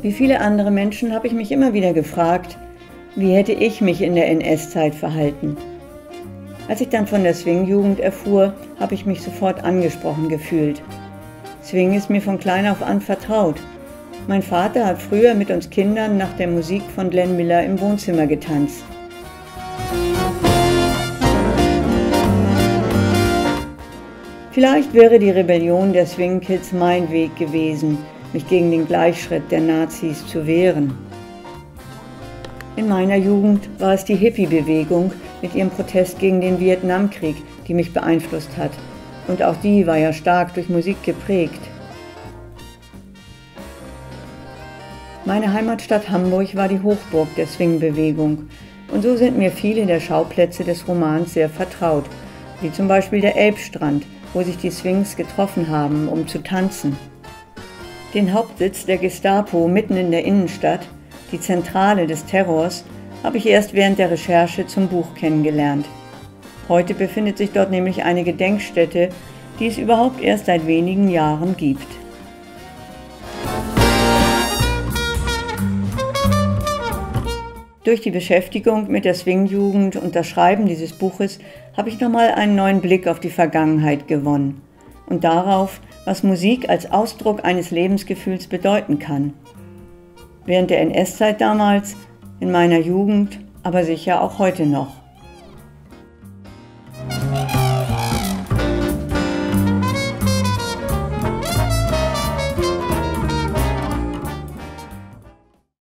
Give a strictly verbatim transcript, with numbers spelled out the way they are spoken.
Wie viele andere Menschen habe ich mich immer wieder gefragt, wie hätte ich mich in der N S-Zeit verhalten? Als ich dann von der Swing-Jugend erfuhr, habe ich mich sofort angesprochen gefühlt. Swing ist mir von klein auf an vertraut. Mein Vater hat früher mit uns Kindern nach der Musik von Glenn Miller im Wohnzimmer getanzt. Vielleicht wäre die Rebellion der Swing-Kids mein Weg gewesen, mich gegen den Gleichschritt der Nazis zu wehren. In meiner Jugend war es die Hippie-Bewegung mit ihrem Protest gegen den Vietnamkrieg, die mich beeinflusst hat. Und auch die war ja stark durch Musik geprägt. Meine Heimatstadt Hamburg war die Hochburg der Swing-Bewegung. Und so sind mir viele der Schauplätze des Romans sehr vertraut, wie zum Beispiel der Elbstrand, wo sich die Swings getroffen haben, um zu tanzen. Den Hauptsitz der Gestapo mitten in der Innenstadt, die Zentrale des Terrors, habe ich erst während der Recherche zum Buch kennengelernt. Heute befindet sich dort nämlich eine Gedenkstätte, die es überhaupt erst seit wenigen Jahren gibt. Durch die Beschäftigung mit der Swing-Jugend und das Schreiben dieses Buches habe ich nochmal einen neuen Blick auf die Vergangenheit gewonnen und darauf, was Musik als Ausdruck eines Lebensgefühls bedeuten kann. Während der N S-Zeit damals, in meiner Jugend, aber sicher auch heute noch.